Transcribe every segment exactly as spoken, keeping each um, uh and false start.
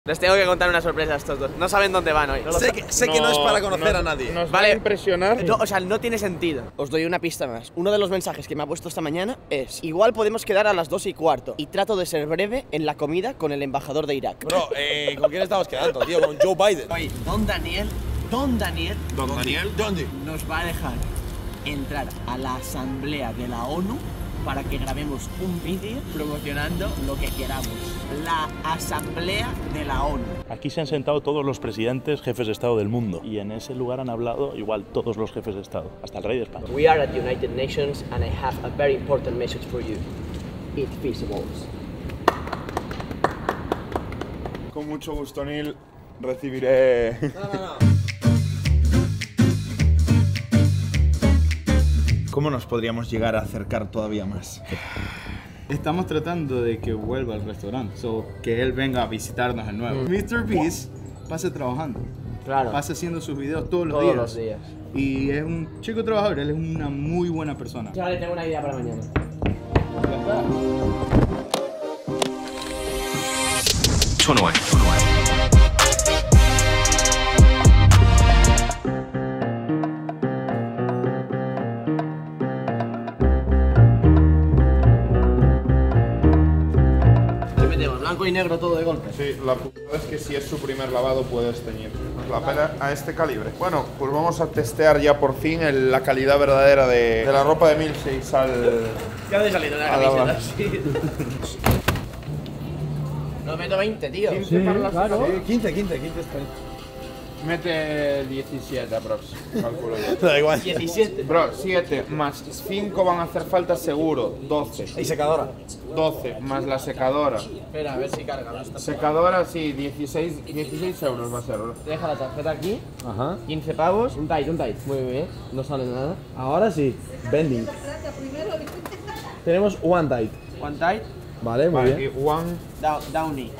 Les tengo que contar una sorpresa a estos dos. No saben dónde van hoy. No sé que, sé no, que no es para conocer no, a nadie. Nos vale. va a impresionar. No, o sea, no tiene sentido. Os doy una pista más. Uno de los mensajes que me ha puesto esta mañana es: igual podemos quedar a las dos y cuarto. Y trato de ser breve en la comida con el embajador de Irak. Bro, eh, ¿con quién estamos quedando, tío? Con Joe Biden. Oye, Don Daniel, Don Daniel, Don Daniel. ¿Dónde? nos va a dejar entrar a la asamblea de la ONU para que grabemos un vídeo promocionando lo que queramos. La asamblea de la ONU. Aquí se han sentado todos los presidentes, jefes de Estado del mundo. Y en ese lugar han hablado igual todos los jefes de Estado, hasta el rey de España. We are at the United Nations and I have a very important message for you. Eat vegetables. Con mucho gusto, Neil, recibiré... No, no, no. ¿Cómo nos podríamos llegar a acercar todavía más? Estamos tratando de que vuelva al restaurante, so, que él venga a visitarnos de nuevo. mister Beast pasa trabajando, Claro. pasa haciendo sus videos todos los Todos días. los días. Y es un chico trabajador, él es una muy buena persona. Vale, tengo una idea para mañana. ¿Qué metemos? Blanco y negro todo de golpe. Sí, la putada es que si es su primer lavado puedes teñir. La pena a este calibre. Bueno, pues vamos a testear ya por fin el- la calidad verdadera de, de la ropa de Milseis al... ¿Qué ha salido una A la camiseta bala. así? No meto veinte, tío. quince para la claro. secadora. quince, quince, quince está ahí. Mete diecisiete aprox, calculo yo. Da igual. diecisiete. Bro, siete más cinco van a hacer falta seguro, doce. Y secadora. doce más la secadora. Espera, a ver si carga. ¿No? Secadora, sí, dieciséis, dieciséis euros va a ser, bro. Deja la tarjeta aquí. Ajá. quince pavos. Un tight, un tight. Muy bien. No sale nada. Ahora sí, vending. Tenemos one tight. One tight. Vale, muy Vale, bien. y one. Down, downy.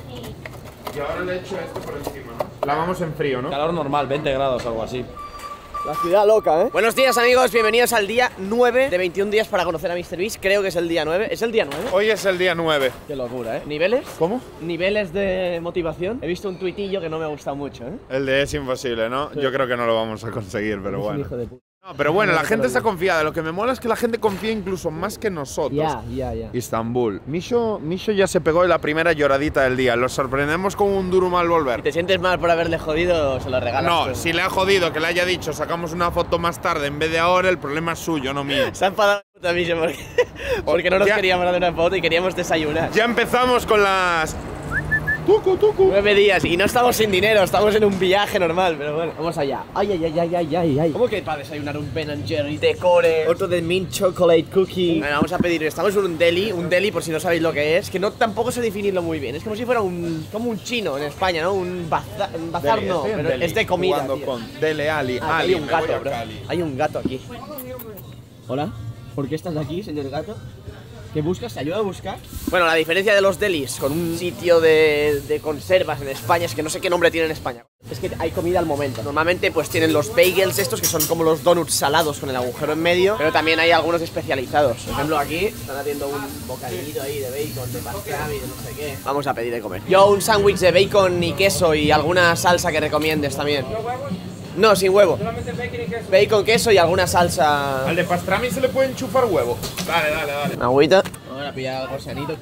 Y ahora le echo esto por encima, ¿no? Lavamos en frío, ¿no? Calor normal, veinte grados, algo así. La ciudad loca, ¿eh? Buenos días, amigos. Bienvenidos al día nueve de veintiún días para conocer a mister Beast. Creo que es el día nueve. ¿Es el día nueve? Hoy es el día nueve. Qué locura, ¿eh? ¿Niveles? ¿Cómo? ¿Niveles de motivación? He visto un tuitillo que no me ha gustado mucho, ¿eh? El de es imposible, ¿no? Yo creo que no lo vamos a conseguir, pero bueno. Hijo de puta. No, pero bueno, la gente está confiada. Lo que me mola es que la gente confía incluso más que nosotros. Ya, ya, ya. Istambul. Misho, Misho ya se pegó en la primera lloradita del día. Lo sorprendemos con un duro mal Si volver. te sientes mal por haberle jodido, se lo regalas. No, tú. si le ha jodido que le haya dicho sacamos una foto más tarde en vez de ahora, el problema es suyo, no mío. Se ha enfadado puta Misha porque, porque no nos Ya- queríamos hacer una foto y queríamos desayunar. Ya empezamos con las... Tucu, tucu. Nueve días y no estamos sin dinero, estamos en un viaje normal, pero bueno, vamos allá. Ay, ay, ay, ay, ay, ay, ay. ¿Cómo que para desayunar un Ben and Jerry de core? Otro de mint chocolate cookie. Bueno, vamos a pedir, estamos en un deli, un deli por si no sabéis lo que es, que no tampoco sé definirlo muy bien. Es como si fuera un, como un chino en España, ¿no? Un bazar, un bazar Deli, no, estoy en pero Deli, es de comida, jugando tío. con Dele Ali, Ah, Ali, hay un me voy gato, a bro. Cali. Hay un gato aquí. Hola, ¿por qué estás aquí, señor gato? ¿Qué buscas? ¿Te ayuda a buscar? Bueno, la diferencia de los delis con un sitio de, de conservas en España es que no sé qué nombre tiene en España. Es que hay comida al momento. Normalmente pues tienen los bagels estos que son como los donuts salados con el agujero en medio, pero también hay algunos especializados. Por ejemplo, aquí están haciendo un bocadillito ahí de bacon, de pastrami, de no sé qué. Vamos a pedir de comer. Yo un sándwich de bacon y queso y alguna salsa que recomiendes también. No, sin huevo. Bacon, queso y alguna salsa. Al de pastrami se le puede enchufar huevo. Dale, dale, dale. Una agüita. Ahora pilla algo sanito.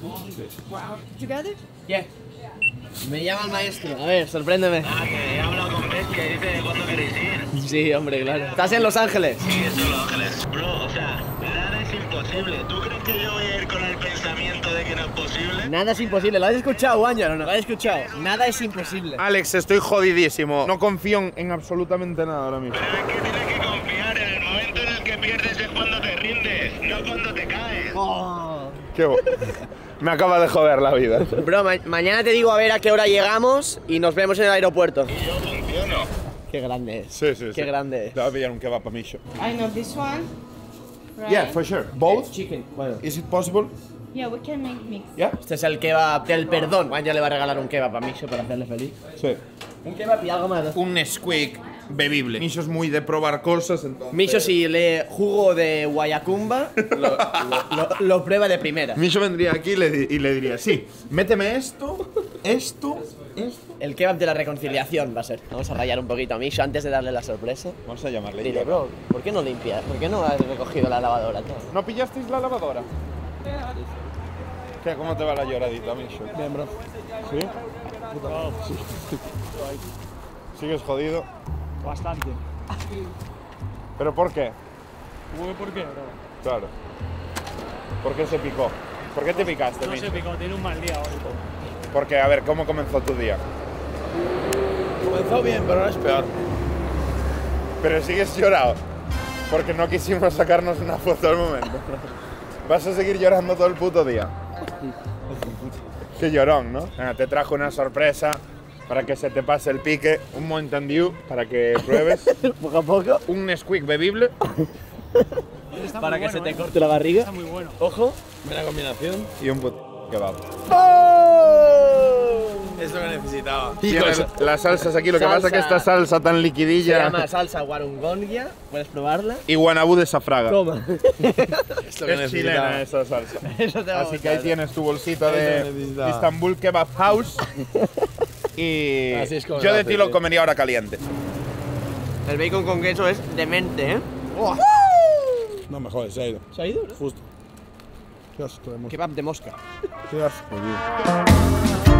Yeah. Me llama el maestro. A ver, sorpréndeme. Ah, que he hablado con Messi y dice cuándo queréis ir. Sí, hombre, claro. ¿Estás en Los Ángeles? Sí, eso es Los Ángeles. Bro, o sea, nada es imposible. ¿Tú crees que yo voy a ir con el pensamiento de que no es posible? Nada es imposible. ¿Lo has escuchado, Ángel, o no? ¿Lo has escuchado? Nada es imposible. Alex, estoy jodidísimo. No confío en, en absolutamente nada ahora mismo. Pero es que tienes que confiar. En el momento en el que pierdes es cuando te rindes, no cuando te caes. Oh. Qué bo- Me acaba de joder la vida. Bro, ma mañana te digo a ver a qué hora llegamos y nos vemos en el aeropuerto. Y yo funciono. Qué grande es. Sí, sí, sí. Qué grande es. Te voy a pillar un kebab para Misho. I know this one. Right? Yeah, for sure. Both? Chicken. Bueno. Is it possible? Yeah, we can make mix. Yeah? Este es el kebab del perdón. Ángel le va a regalar un kebab a Misho para hacerle feliz. Sí. Un kebab y algo más. Un Nesquik bebible. Misho es muy de probar cosas, entonces... Misho, si lee jugo de guayacumba, lo, lo- lo- lo prueba de primera. Misho vendría aquí y le, di- y le diría, sí, méteme esto, esto El kebab de la reconciliación va a ser. Vamos a rayar un poquito a Misho antes de darle la sorpresa. Vamos a llamarle. Dile, bro, ¿por qué no limpias? ¿Por qué no has recogido la lavadora? Todo? ¿No pillasteis la lavadora? ¿Qué? ¿Cómo te va la lloradita, Misho? Bien, bro. ¿Sí? ¿Sigues jodido? Bastante. ¿Pero por qué? ¿Por qué, bro? Claro. ¿Por qué se picó? ¿Por qué te picaste, No Misho? sé, pico, tiene un mal día hoy. Porque, a ver, ¿cómo comenzó tu día? Comenzó bien, pero ahora es peor. Pero sigues llorado. Porque no quisimos sacarnos una foto al momento. ¿Vas a seguir llorando todo el puto día? Qué llorón, ¿no? Venga, te trajo una sorpresa para que se te pase el pique. Un Mountain Dew para que pruebes. Poco a poco. Un Nesquik bebible. Está Para muy que se bueno, te ¿eh? corte la barriga. Está muy bueno. Ojo. Buena combinación. Y un puto kebab. Es lo que necesitaba. Tienes las salsas aquí. Lo que Salsa. pasa es que esta salsa tan Se liquidilla. llama salsa guarungongia. Puedes probarla. Y guanabú de safraga. Toma. Es lo que Es chilena necesitaba. esa salsa. Eso te va a Así que gustar. ahí tienes tu bolsita Eso de necesitaba. Istanbul Kebab House. Y Así es como yo lo de hace, ti lo sí. comería ahora caliente. El bacon con queso es demente, ¿eh? No me jodes, se ha ido. ¿Se ha ido? ¿no? Justo. Qué asco de mosca. Kebab de mosca. Qué asco, tío.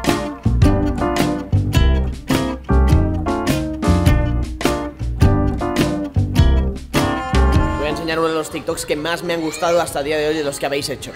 Voy a enseñar uno de los TikToks que más me han gustado hasta el día de hoy de los que habéis hecho.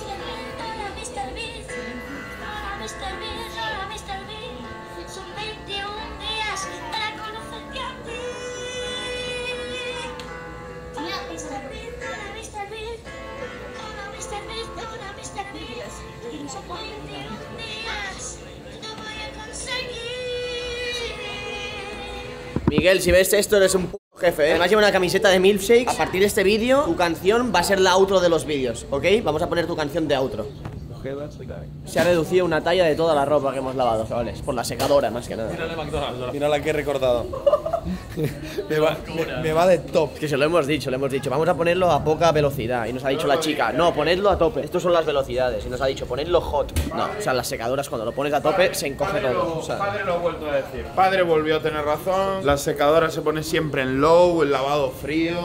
Miguel, si ves esto eres un p jefe, ¿eh? Además lleva una camiseta de milkshakes. A partir de este vídeo, tu canción va a ser la outro de los vídeos, ¿ok? Vamos a poner tu canción de outro. Se ha reducido una talla de toda la ropa que hemos lavado, chavales. Por la secadora, más que nada. Mira la que he recordado. me, va, me, me va de top. Es que se lo hemos dicho, le hemos dicho, vamos a ponerlo a poca velocidad. Y nos ha dicho la chica, no, ponedlo a tope. Estos son las velocidades. Y nos ha dicho, ponedlo hot. No, o sea, las secadoras cuando lo pones a tope se encoge todo. O sea, Padre lo ha vuelto a decir. Padre volvió a tener razón. La secadora se pone siempre en low, el lavado frío.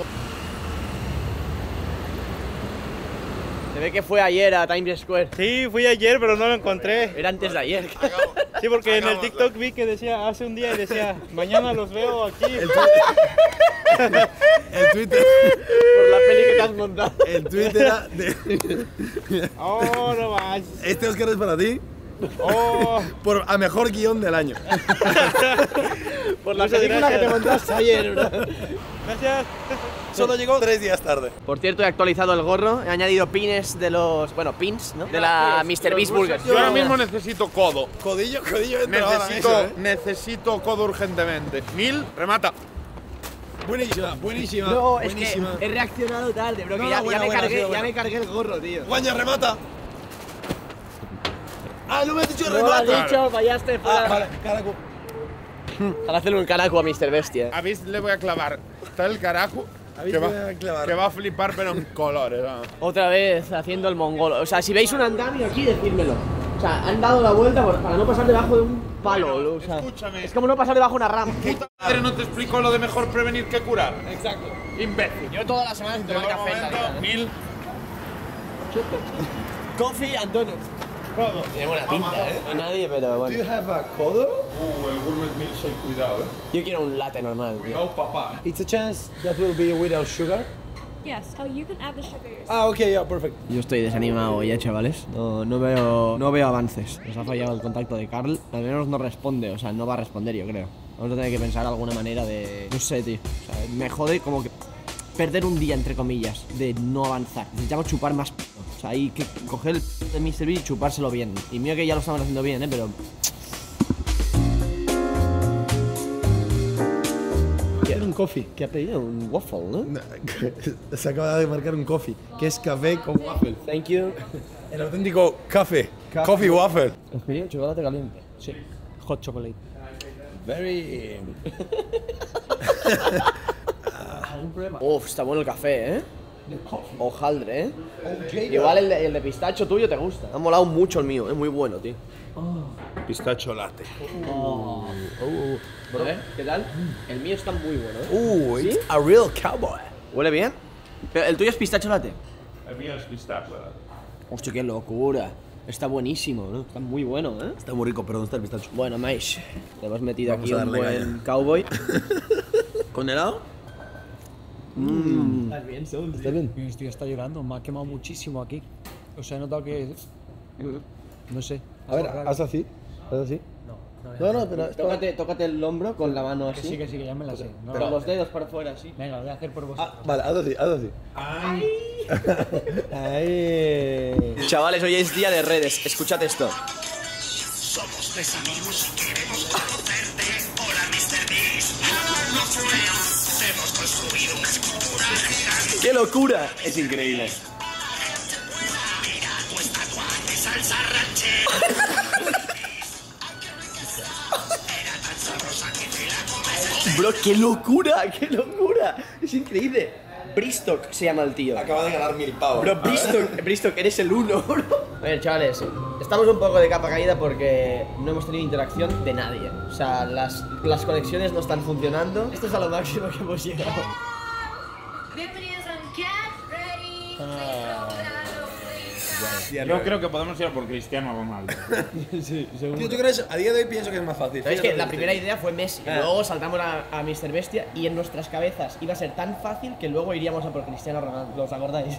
se ve que fue ayer a Times Square. Sí, fui ayer, pero no lo encontré. Era antes de ayer. Sí, porque en el TikTok vi que decía hace un día y decía, mañana los veo aquí. El Twitter. Por la peli que te has montado. El Twitter era de. Oh, no más. Este Oscar es para ti. Oh, Por a mejor guión del año. Por la Muchas película que te gracias. montaste ayer, bro. gracias. Solo llegó tres días tarde. Por cierto, he actualizado el gorro. He añadido pines de los... Bueno, pins, ¿no? De la mister Beast Burger. Yo ahora mismo necesito codo. Codillo, codillo entra ahora, Necesito, eso, ¿eh? necesito codo urgentemente. Mil, remata. Buenísima, buenísima. No, es buenísima. que he reaccionado tarde, bro. Que No, ya, no, buena, ya me buena, cargué, ha sido ya buena. me cargué el gorro, tío. Guaña, remata. Ah, no me has dicho No lo has remata. dicho, fallaste. Ah, fuera. vale, carajo. Para hacerle un caraco a mister Bestia. Habéis, le voy a clavar. Está el carajo. Habéis Que va, le voy a clavar. que va a flipar, pero en colores. vamos. Otra vez haciendo el mongolo. O sea, si veis un andamio aquí, decídmelo. O sea, han dado la vuelta por- para no pasar debajo de un palo. O sea, Escúchame. es como no pasar debajo de una rama. Puta madre, no te explico lo de mejor prevenir que curar. Exacto. Imbécil. Yo todas las semanas sin De tomar café. en la momento, vida, ¿eh? mil. Coffee and donuts. Codo. Tiene buena pinta, ¿eh? No hay nadie, pero bueno. Do you have a codo? Uh, el gourmet milkshake, cuidado, eh. Yo quiero un latte normal, tío. No, papá. It's a chance that will be without sugar. Yes. Oh, you can add the sugar yourself. Ah, okay, yeah, perfect. Yo estoy desanimado ya, chavales. No, no veo, no veo avances. Nos ha fallado el contacto de Carl. Al menos no responde, o sea, no va a responder, yo creo. Vamos a tener que pensar alguna manera de... No sé, tío. O sea, me jode como que... Perder un día, entre comillas, de no avanzar. Necesitamos chupar más p***. O sea, hay que coger el p*** de mister Beast y chupárselo bien. Y mira que ya lo estamos haciendo bien, ¿eh? Pero... Quiero un coffee. ¿Qué ha pedido? Un waffle, ¿no? No, se acaba de marcar un coffee, que es café con waffle. Thank you. El auténtico café. Coffee waffle. ¿Has pedido chocolate caliente? Sí, hot chocolate. Very. Uf, está bueno el café, ¿eh? Hojaldre, ¿eh? Igual el de, el de pistacho tuyo te gusta. Me ha molado mucho el mío, es muy bueno, tío. Pistacho latte. Oh. Oh. Bro, ¿qué tal? El mío está muy bueno, ¿eh? Uh, ¿Sí? it's a real cowboy. ¿Huele bien? Pero el tuyo es pistacho latte. El mío es pistacho latte. Hostia, qué locura. Está buenísimo, ¿no? Está muy bueno, ¿eh? Está muy rico, pero ¿dónde está el pistacho? Bueno, Maish, te hemos metido Vamos aquí a un darle buen caña. cowboy. ¿Con helado? Mmm. ¿Estás bien, Saúl? ¿Estás bien? Mi tío está llorando, me ha quemado muchísimo aquí. O sea, he notado que... No sé. A ver, algo raro. haz así. Haz así. No, No, no, pero... Tócate, tócate el hombro con la mano Que así. sí, que sí, que ya me la sé. No, Con los dedos para afuera, así. Venga, lo voy a hacer por vos. Ah, vale, haz así, haz así. Ay. Chavales, hoy es día de redes. Escúchate esto. Somos tres amigos y queremos conocerte. Hola, mister Beast. No fuimos. Hemos construido una escultura gigante. ¡Qué locura! Es increíble. Mira tu estatua de salsa ranchera. Era tan sabrosa que te la comes. Bro, qué locura, qué locura. Es increíble. Bristock se llama el tío. Acaba de ganar mil pavos. Bro, Bristock, Bristock, eres el uno, bro. A ver, chavales, estamos un poco de capa caída porque no hemos tenido interacción de nadie. O sea, las, las conexiones no están funcionando. Esto es a lo máximo que hemos llegado. Bienvenidos a Get Ready. Yo creo que podemos ir a por Cristiano Ronaldo. Sí, seguro. Tío, ¿tú crees? A día de hoy pienso que es más fácil. ¿Sabes que Fíjate la lo primera te digo. idea fue Messi? Ah. Luego saltamos a, a míster Bestia y en nuestras cabezas iba a ser tan fácil que luego iríamos a por Cristiano Ronaldo. ¿Os acordáis?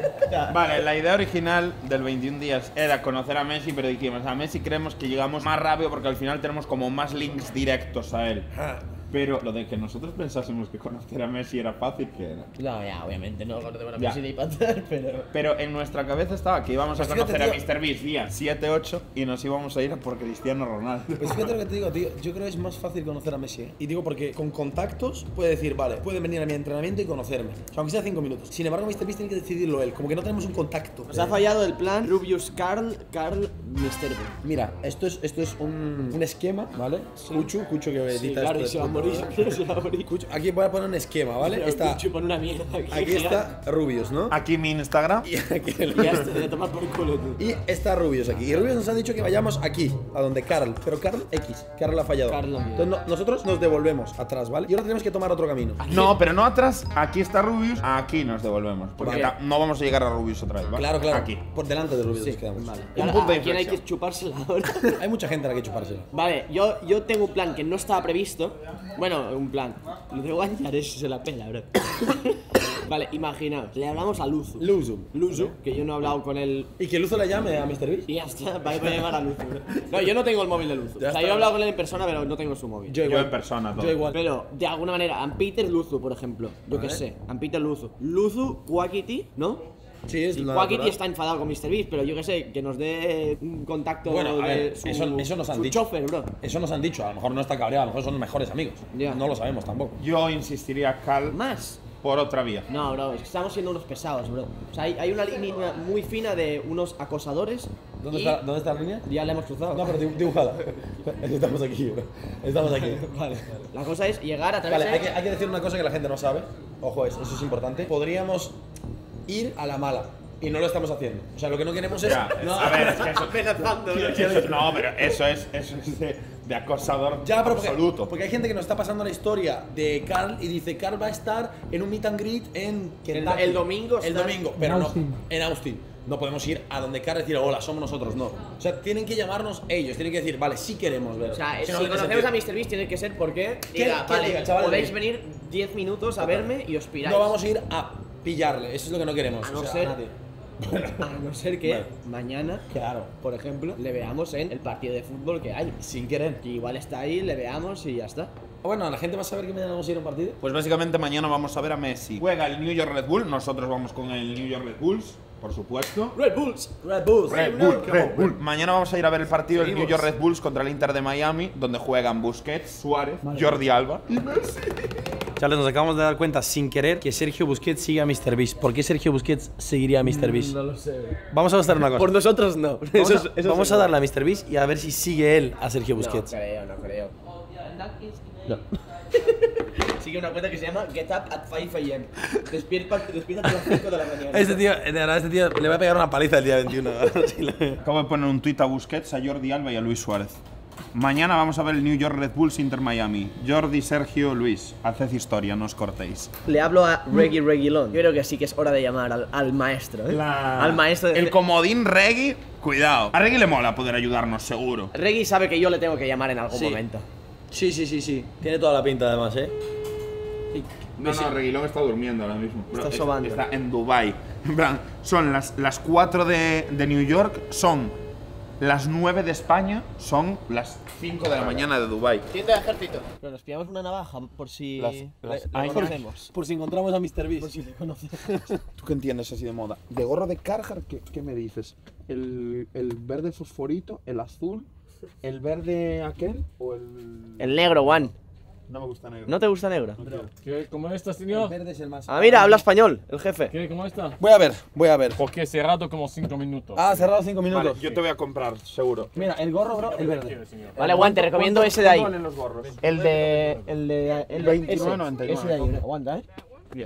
Vale, la idea original del veintiún días era conocer a Messi, pero dijimos, a Messi creemos que llegamos más rápido porque al final tenemos como más links directos a él. Ah. Pero lo de que nosotros pensásemos que conocer a Messi era fácil, que era. No, ya, obviamente no conocemos a Ya. Messi ni patar, pero... Pero en nuestra cabeza estaba que íbamos a Pues fíjate, conocer a tío. míster Beast día siete ocho y nos íbamos a ir a por Cristiano Ronaldo. Pues fíjate lo que te digo, tío. Yo creo que es más fácil conocer a Messi, ¿eh? Y digo porque con contactos puede decir, vale, puede venir a mi entrenamiento y conocerme. O sea, aunque sea cinco minutos. Sin embargo, míster Beast tiene que decidirlo él. Como que no tenemos un contacto. Nos ha fallado el plan Rubius Carl, Carl, míster B. Mira, esto es, esto es un, un esquema, ¿vale? Cucho, Cucho que edita Sí, claro, y esto. se va a morir, se va a morir. Cucho, aquí voy a poner un esquema, ¿vale? Pero Está, Cucho pone una mierda aquí. aquí está Rubius, ¿no? Aquí mi Instagram. Y aquí el- Ya está, ya toma por culo tú. Y está Rubius aquí. Y Rubius nos ha dicho que vayamos aquí, a donde Carl. Pero Carl X. Carl ha fallado. Carl no quiere. Entonces no- nosotros nos devolvemos atrás, ¿vale? Y ahora tenemos que tomar otro camino. No, pero no atrás. Aquí está Rubius. Aquí nos devolvemos. Porque Vale. ta- no vamos a llegar a Rubius otra vez, ¿vale? Claro, claro. Aquí. Por delante de Rubius Sí, nos quedamos. vale. Un Un punto de ¿A quién hay inflexión. que chupársela ahora? Hay mucha gente a la que chupársela. Vale, yo, yo tengo un plan que no estaba previsto. Bueno, un plan. Lo de Guanyares se la pela, bro. Vale, imaginaos, le hablamos a Luzu. Luzu. Luzu, que yo no he hablado con él. Y que Luzu le llame a míster Beast. Y ya está, va a llamar a Luzu, bro. No, yo no tengo el móvil de Luzu. O Ya sea, está. yo he hablado con él en persona, pero no tengo su móvil. Yo Yo igual. en persona todo. Yo igual. Pero, de alguna manera, a Peter Luzu, por ejemplo. Yo qué Vale. sé, a Peter Luzu. Luzu, Quackity, ¿no? Sí, es Sí, la Quackity natural. está enfadado con míster Beast, pero yo qué sé, que nos dé un contacto Bueno, a de ver, su, eso, eso nos han su dicho. chofer, bro. Eso nos han dicho. A lo mejor no está cabreado, a lo mejor son mejores amigos. Ya. No lo sabemos tampoco. Yo insistiría, Cal, Más. por otra vía. No, bro, es que estamos siendo unos pesados, bro. O sea, hay, hay una línea muy fina de unos acosadores. ¿Dónde, y está, ¿Dónde está la línea? Ya la hemos cruzado. No, pero dibu- dibujala. Estamos aquí, bro. Estamos aquí. Vale. La cosa es llegar a través Vale, de... hay que, hay que decir una cosa que la gente no sabe. Ojo, eso, eso es importante. Podríamos ir a la mala. Y no lo estamos haciendo. O sea, lo que no queremos es. Ya, no, a ver, es que eso, amenazando, bro. eso- no, pero eso es, eso es de, de acosador Ya, pero porque, absoluto. porque hay gente que nos está pasando la historia de Carl y dice Carl va a estar en un meet and greet en Kentucky. el domingo El está- domingo, pero no. En Austin. No podemos ir a donde Carl y decir, hola, somos nosotros, no. O sea, tienen que llamarnos ellos, tienen que decir, vale, sí queremos ver. O sea, Si si no, no tiene conocemos sentido. a míster Beast tiene que ser porque ¿Qué- diga, qué vale, diga, chavales? podéis venir diez minutos a verme y os piráis. No vamos a ir a pillarle, eso es lo que no queremos. A no o sea, ser- nadie. A no ser que Bueno. mañana, Claro. por ejemplo, le veamos en el partido de fútbol que hay. Sin querer. Que igual está ahí, le veamos y ya está. Bueno, la gente va a saber que mañana vamos a ir a un partido. Pues básicamente mañana vamos a ver a Messi. Juega el New York Red Bull, nosotros vamos con el New York Red Bulls, por supuesto. Red Bulls. Red Bulls. Red Bull, Red Bull. Mañana vamos a ir a ver el partido del New York Red Bulls contra el Inter de Miami, donde juegan Busquets, Suárez, Jordi Alba y Messi. Chavales, nos acabamos de dar cuenta sin querer que Sergio Busquets sigue a míster Beast. ¿Por qué Sergio Busquets seguiría a míster Beast? No lo sé. Vamos a hacer una cosa. Por nosotros no. Vamos, Eso a, es- eso vamos es a verdad. darle a míster Beast y a ver si sigue él a Sergio Busquets. No creo, no creo. No. Sigue una cuenta que se llama Get Up at five a m Despierta, despierta a las cinco de la mañana. Este tío, de verdad, este tío le voy a pegar una paliza el día veintiuno. Acabo de poner un tuit a Busquets, a Jordi Alba y a Luis Suárez. Mañana vamos a ver el New York Red Bulls Inter Miami. Jordi, Sergio, Luis, haced historia, no os cortéis. Le hablo a Reggie Reguilón. Yo creo que sí que es hora de llamar al, al maestro, ¿eh? La- Al maestro de... El comodín Reggie, cuidado. A Reggie le mola poder ayudarnos, seguro. Reggie sabe que yo le tengo que llamar en algún Sí. momento. Sí, sí, sí, sí. Tiene toda la pinta además, ¿eh? No, no, Reguilón está durmiendo ahora mismo. Está es- sobando. Está en Dubai. En plan, son las, las cuatro de, de New York, son las nueve de España, son las cinco de la mañana de Dubai. Tienda de ejército. Pero nos pillamos una navaja por si Las- le- las- le Ay, conocemos. Por si encontramos a míster Beast. Por si le conocemos. ¿Tú qué entiendes así de moda? ¿De gorro de Carhartt qué, qué me dices? ¿El, ¿El verde fosforito, el azul, el verde aquel o el...? El negro, Juan. No me gusta negro. ¿No te gusta negro? ¿Qué, ¿Cómo está, señor? verde es el más. Ah, mira, habla español, el jefe. ¿Qué, ¿Cómo está? Voy a ver, voy a ver. Porque cerrado como cinco minutos. Ah, cerrado cinco Vale, minutos. yo te voy a comprar, seguro. Mira, el gorro, bro, el verde. Vale, Juan, te recomiendo ese de ahí. ¿Cuánto valen los gorros? El de... El de... El de veintinueve noventa y nueve. ese de ahí, aguanta, ¿eh? Yeah.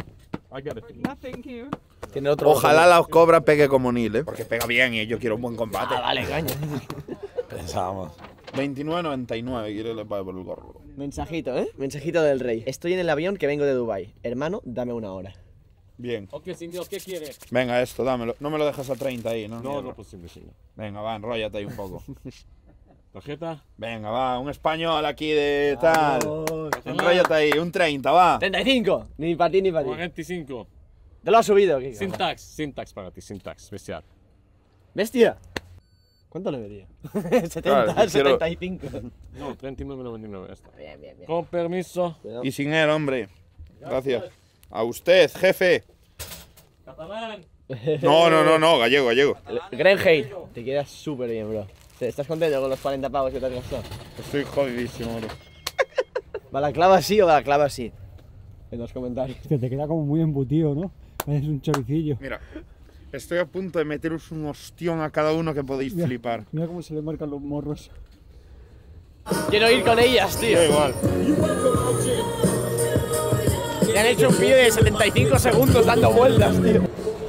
I got it. Tiene otro. Ojalá la cobra pegue como Neil, ¿eh? Porque pega bien y yo quiero un buen combate. Ah, vale, caña. Pensábamos. veintinueve noventa y nueve, quiero le pague por el gorro. Mensajito, ¿eh? Mensajito del rey. Estoy en el avión que vengo de Dubai. Hermano, dame una hora. Bien. Ok, señor, ¿qué quiere? Venga, esto, dámelo. No me lo dejas a treinta ahí, ¿no? No, Mierda. no posible, señor. Venga, va, enróllate ahí un poco. ¿Tarjeta? Venga, va, un español aquí de tal. Enróllate ahí, un treinta, va. treinta y cinco. Ni para ti ni para ti. cuarenta y cinco. Te lo has subido, Kiko. Sin tax, sin tax para ti, sin tax, especial. Bestia. ¿Cuánto le metía? setenta, Claro, si quiero- setenta y cinco. No, treinta y nueve noventa y nueve, ya está. Bien, bien, bien. Con permiso. Y sin él, hombre. Gracias. A usted, jefe. Catalán. No, no, no, no, gallego, gallego. Grenheim. Te quedas súper bien, bro. ¿Estás contento con los cuarenta pavos que te has gastado? Estoy jodidísimo, bro. ¿Balaclava sí o balaclava sí? En los comentarios. Que te queda como muy embutido, ¿no? Es un choricillo. Mira, estoy a punto de meteros un ostión a cada uno que podéis Mira, flipar. Mira cómo se le marcan los morros. Quiero ir con ellas, tío. Da igual. Le han hecho un vídeo de setenta y cinco segundos dando vueltas, tío.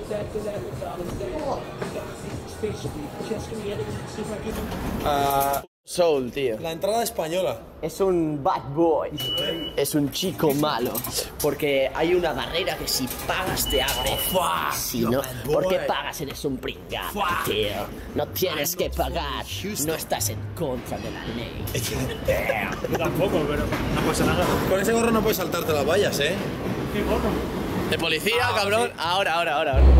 Soul, tío. La entrada española. Es un bad boy. Es un chico malo. Porque hay una barrera que si pagas te abre. Si no, porque pagas eres un pringado, tío. No tienes que pagar. No estás en contra de la ley. Yo tampoco, pero no pasa nada. Con ese gorro no puedes saltarte las vallas, ¿eh? De policía, cabrón. Ahora, ahora, ahora, ahora.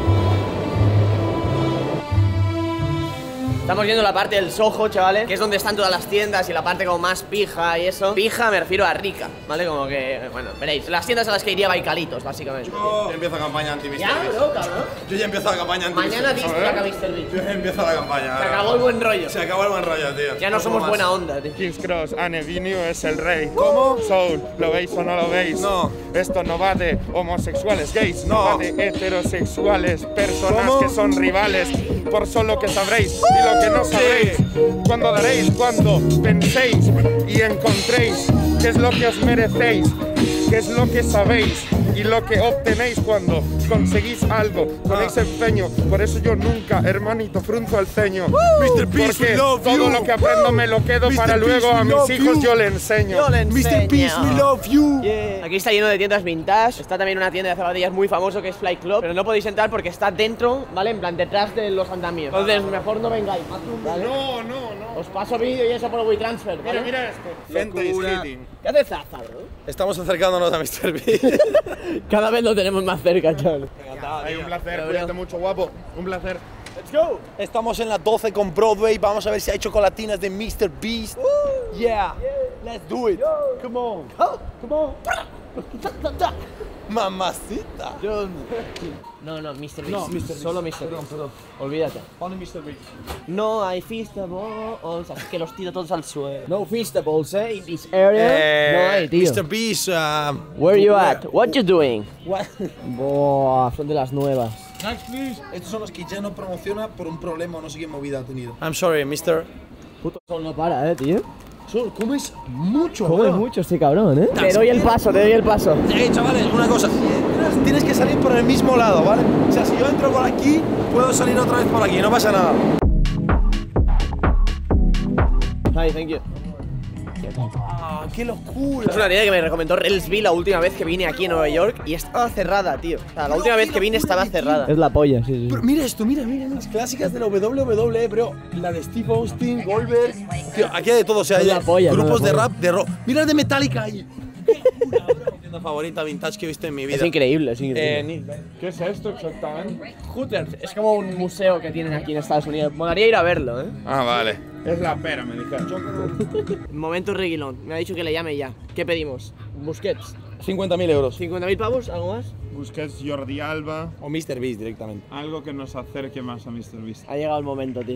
Estamos viendo la parte del Soho, chavales, que es donde están todas las tiendas y la parte como más pija y eso. Pija me refiero a rica, ¿vale? Como que, bueno, veréis, las tiendas a las que iría Baicalitos, básicamente. Yo empiezo la campaña anti míster Ya, Beast. bro, cabrón. Yo ya empiezo la campaña anti Mañana distrack a míster Beast. Yo ya empiezo la campaña. Se acabó el buen rollo. Se acabó el buen rollo, tío. Ya no somos buena onda, tío. King's Cross, Anne Vinio es el rey. ¿Cómo? Soul, ¿lo veis o no lo veis? No. Esto no va de homosexuales gays, No. va de heterosexuales, personas ¿Cómo? que son rivales, por solo que sabréis y lo que no sabréis. Cuando daréis, cuando penséis y encontréis qué es lo que os merecéis, qué es lo que sabéis y lo que obtenéis cuando conseguís algo con ese empeño. Por eso yo nunca, hermanito, frunzo el ceño. míster Beast, Porque we love todo you. lo que aprendo me lo quedo míster para luego Beast, a we mis love hijos you. yo le enseño. Yo le enseño. míster Beast, we love you. Yeah. Aquí está lleno de tiendas vintage. Está también una tienda de zapatillas muy famoso que es Fly Club. Pero no podéis entrar porque está dentro, ¿vale? En plan, detrás de los andamios. Entonces, mejor no vengáis. ¿Vale? No, no, no. Os paso vídeo y eso por WeTransfer, ¿vale? Mira, mira esto. Gente is hitting. ¿Qué hace Zaza, bro? Estamos acercándonos a míster Beast. Cada vez lo tenemos más cerca, chaval. Hay un placer, cuídate mucho, guapo. Un placer. Let's go. Estamos en la doce con Broadway. Vamos a ver si hay chocolatinas de míster Beast. Yeah. Let's do it. Come on. Oh, come on. Mamacita. No, no, mister Beast. No, mister Beast. Solo mister Perdón, Beast. perdón. Olvídate. Only mister Beast. No hay feastables, así que los tiro todos al suelo. No feastables, eh, in this area. no hay, tío. mister Beast. Uh, Where you at? What you doing? What? Buah, son de las nuevas. Next, please. Estos son los que ya no promociona por un problema o no sé qué movida ha tenido. I'm sorry, mister. Puto sol no para, eh, tío. Sol, comes mucho, Come bro. mucho este cabrón, eh. Te doy el paso, te doy el paso. Eh, chavales, una cosa. Tienes, tienes que salir por el mismo lado, ¿vale? O sea, si yo entro por aquí, puedo salir otra vez por aquí, no pasa nada. Hi, thank you. Ah, qué locura. Es una tienda que me recomendó Relsby la última vez que vine aquí a Nueva York y estaba cerrada, tío. O sea, la última vez que vine estaba cerrada. Es la polla, sí, sí. Pero mira esto, mira, mira, las clásicas de la W W E, bro. La de Steve Austin, Goldberg. Tío, aquí hay de todo, o sea, hay Es la de polla, grupos es la de polla. rap, de rock. Mira el de Metallica ahí. Qué locura, bro. Mi tienda favorita vintage que he visto en mi vida. Es increíble, es increíble. Eh, Neil, ¿Qué es esto exactamente? Hooters, es como un museo que tienen aquí en Estados Unidos. Molaría ir a verlo, eh. Ah, vale. Es la pera, me dijeron. Momento Reguilón, me ha dicho que le llame ya. ¿Qué pedimos? Busquets. cincuenta mil euros. ¿cincuenta mil pavos? ¿Algo más? Busquets Jordi Alba. O mister Beast directamente. Algo que nos acerque más a mister Beast. Ha llegado el momento, tío.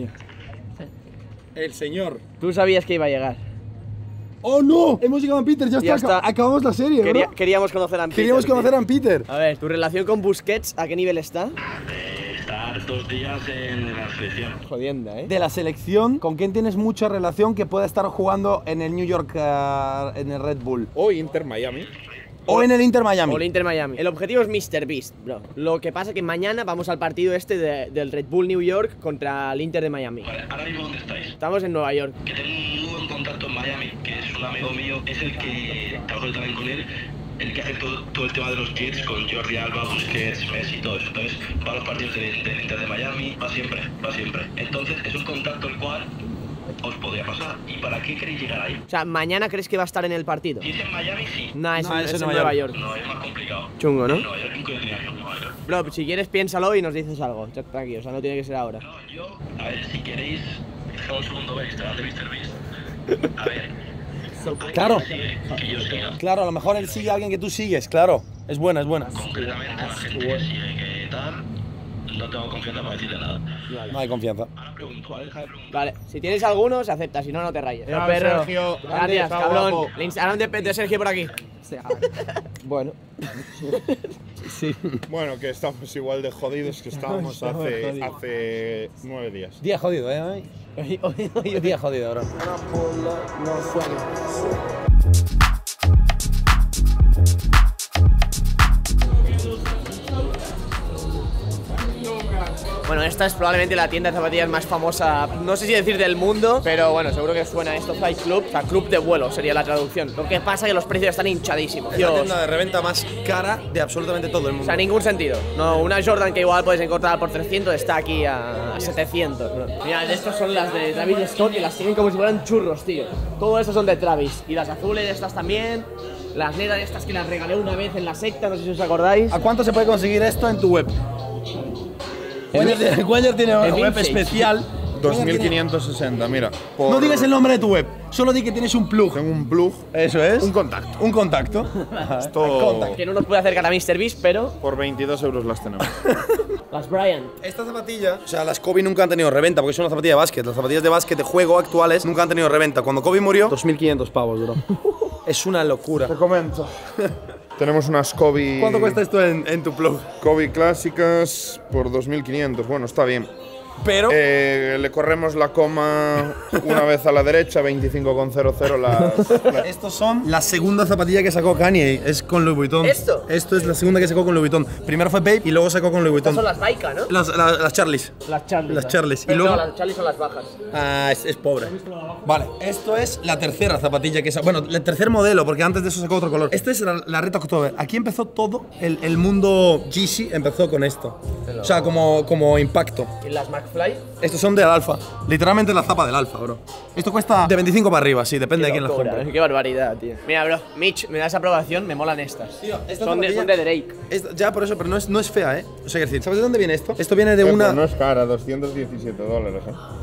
El señor. Tú sabías que iba a llegar. ¡Oh, no! Hemos llegado a Peter, ya, Ya está. está. Acabamos la serie, Quería- bro. queríamos conocer a Peter. Queríamos tío. conocer a Peter. A ver, ¿tu relación con Busquets a qué nivel está? Estar dos días en la selección. Jodienda, ¿eh? De la selección, ¿con quién tienes mucha relación que pueda estar jugando en el New York, uh, en el Red Bull? O Inter Miami. O en el Inter Miami. O el Inter Miami. El objetivo es mister Beast, bro. Lo que pasa es que mañana vamos al partido este de- del Red Bull New York contra el Inter de Miami. Vale, ahora mismo ¿dónde estáis? Estamos en Nueva York. Que tengo un muy buen contacto en Miami, que es un amigo mío, es el que trabajo también con él, el que hace todo, todo el tema de los kits con Jordi Alba, Busquets, Messi y todo eso. Entonces, va a los partidos del, del Inter de Miami, va siempre, va siempre. Entonces, es un contacto el cual os podría pasar. ¿Y para qué queréis llegar ahí? O sea, ¿mañana crees que va a estar en el partido? Si es en Miami, sí. No, es, No, en- es es en en Nueva Nueva York. No, es más complicado. Chungo, ¿no? En Nueva York nunca he tenido en Nueva York. Bro, si quieres piénsalo y nos dices algo. Ya, tranquilo, o sea, no tiene que ser ahora. No, yo, a ver, si queréis, dejad un segundo extra de mister Beast. A ver. Claro. Sigue, que yo siga. Claro, a lo mejor él sigue a alguien que tú sigues, claro. Es buena, es buena. Concretamente, la gente que sigue, que tal, no tengo confianza para decirle nada. No hay confianza. Ahora pregunto, ¿vale? Deja de preguntar. Vale, si tienes alguno, se acepta, si no, no te rayes. Ya, perro. Sergio. Gracias, Está cabrón. guapo. El Instagram de, de Sergio por aquí. Bueno. Sí. Bueno, que estamos igual de jodidos que estábamos Estamos hace, jodidos. hace nueve días. Día jodido, ¿eh? Hoy, hoy, hoy, hoy día jodido, bro. Bueno, esta es probablemente la tienda de zapatillas más famosa, no sé si decir del mundo, pero bueno, seguro que suena esto, Flight Club, o sea, club de vuelo sería la traducción. Lo que pasa es que los precios están hinchadísimos. Es la Dios. tienda de reventa más cara de absolutamente todo el O mundo. sea, ningún sentido. No, una Jordan que igual puedes encontrar por trescientos está aquí a, a setecientos. Bro. Mira, estas son las de Travis Scott y las tienen como si fueran churros, tío. Todo eso son de Travis. Y las azules estas también. Las negras estas que las regalé una vez en la secta, no sé si os acordáis. ¿A cuánto se puede conseguir esto en tu web? Guayer tiene una en web Vintage. especial. dos mil quinientos sesenta, mira. por- No digas el nombre de tu web, solo di que tienes un plug. Tengo un plug. Eso es. Un contacto. Un contacto. Esto Que no nos puede acercar a mister Beast, pero por veintidós euros las tenemos. las Bryant. Esta zapatilla, o sea, las Kobe nunca han tenido reventa porque son una zapatilla de básquet. Las zapatillas de básquet de juego actuales nunca han tenido reventa. Cuando Kobe murió, dos mil quinientos pavos, bro. Es una locura. Te comento. Tenemos unas Kobe. ¿Cuánto cuesta esto en, en tu plug? Kobe clásicas por dos mil quinientos. Bueno, está bien. Pero Eh, le corremos la coma una vez a la derecha, veinticinco coma cero cero las, las- estos son la segunda zapatilla que sacó Kanye, es con Louis Vuitton. ¿Esto? Esto es la segunda que sacó con Louis Vuitton. Primero fue Babe y luego sacó con Louis Vuitton. Estas son las Baika, ¿no? Las, las, las Charlies. Las Charlies. Las Charlies. Y Pero luego- no, las Charlies son las bajas. Ah, es, es pobre. Vale, esto es la tercera zapatilla que sacó. Bueno, el tercer modelo, porque antes de eso sacó otro color. Esta es la, la Red October. Aquí empezó todo, el, el mundo Yeezy empezó con esto. O sea, como, como impacto. ¿Y las McFly? Estos son del Alfa. Literalmente la zapa del Alfa, bro. Esto cuesta de veinticinco para arriba, sí, depende de quién las Locura, compre. Qué barbaridad, tío. Mira, bro, Mitch, me das aprobación, me molan estas. Tío, esta son, de, zapatilla- son de Drake. Esta- ya, por eso, pero no es, no es fea, ¿eh? O sea, quiero decir, ¿sabes de dónde viene esto? Esto viene de Eh, una... pues no es cara, doscientos diecisiete dólares. ¿eh?